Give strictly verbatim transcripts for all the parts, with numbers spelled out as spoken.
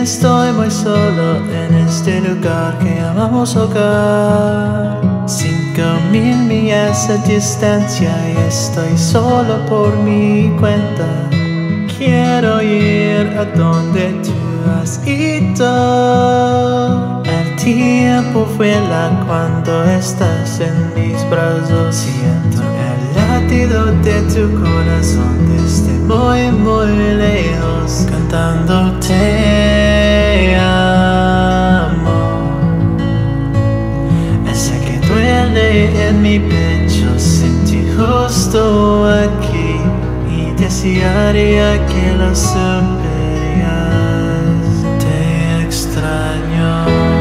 Estoy muy solo en este lugar que llamamos hogar. Cinco mil millas de distancia y estoy solo por mi cuenta. Quiero ir a donde tú has ido. El tiempo vuela cuando estás en mis brazos. Siento el latido de tu corazón desde muy muy lejos, cantando te amo. Ese que duele en mi pecho, sentí justo aquí y desearía que lo supieras. Te extraño.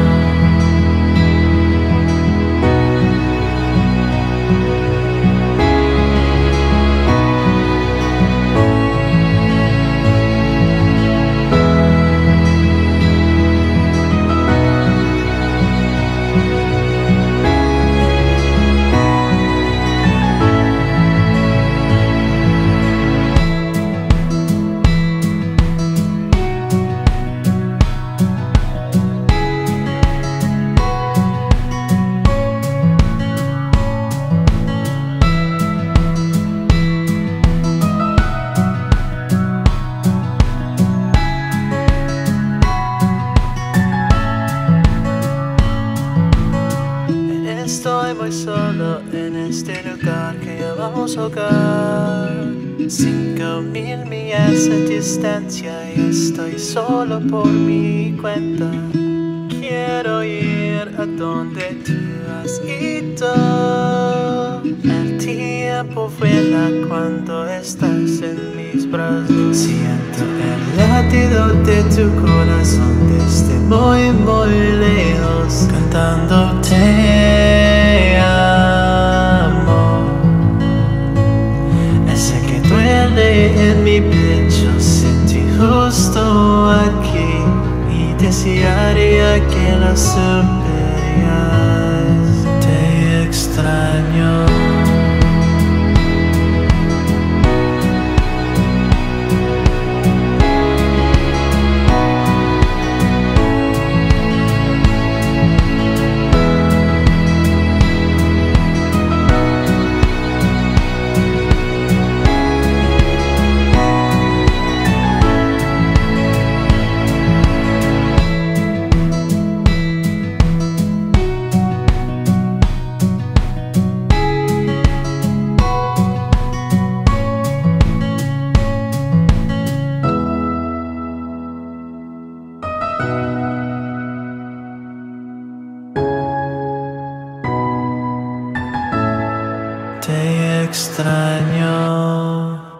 Estoy muy solo en este lugar que llamamos hogar. Cinco mil millas de distancia y estoy solo por mi cuenta. Quiero ir a donde tú has ido. El tiempo vuela cuando estás en mis brazos. Siento el latido de tu corazón desde muy muy lejos, cantando te amo. Ese que duele en mi pecho, sentí justo aquí y desearía que lo supieras. Te extraño. Te extraño.